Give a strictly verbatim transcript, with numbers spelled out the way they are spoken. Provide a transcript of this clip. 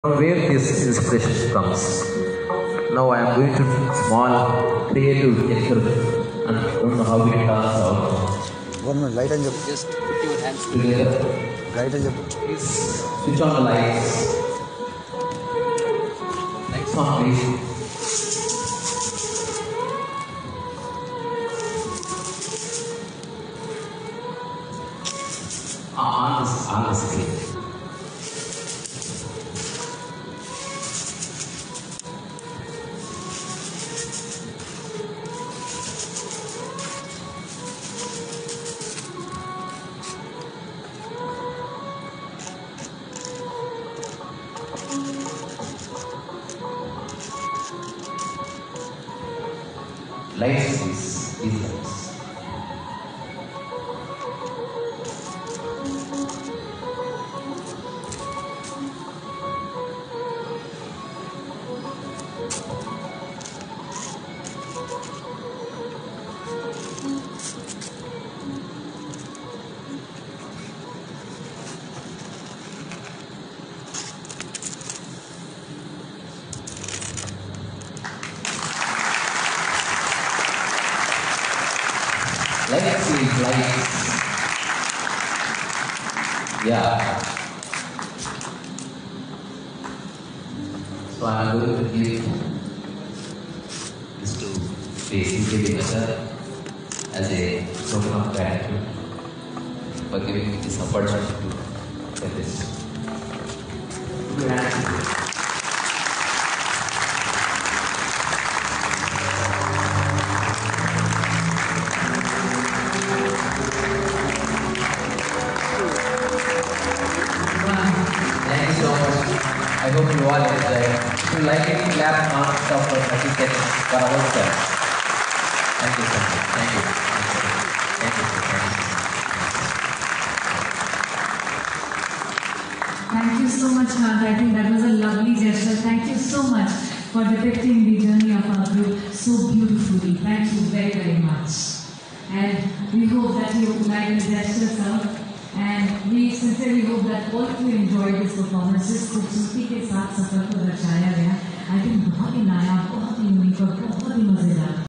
Where this inspiration comes. Now I am going to small creative gesture and don't know how it turns out. One minute, light and jump. Just put your hands Together, Light and jump. please switch on the lights. Lights on, please. Ah, on the, on the screen. Lights is these lights. Lights is lights. Yeah. So I am going to give this to basically better as a token of gratitude for giving me this opportunity to say this. Gratitude. Thank you so much. I hope you all enjoy. If you like it, clap non-stop for thirty seconds for ourselves. Thank you so much. Thank you. Thank you. Thank you so much, Mark. I think that was a lovely gesture. Thank you so much for depicting the journey of our group so beautifully. Thank you very, very much. And we hope that you like the gesture, sir. And we sincerely hope that all of you enjoyed this performance. जिस खूबसूरती के साथ सफर को दर्शाया गया, I think बहुत ही नायाब, बहुत ही unique और बहुत ही मजेदार।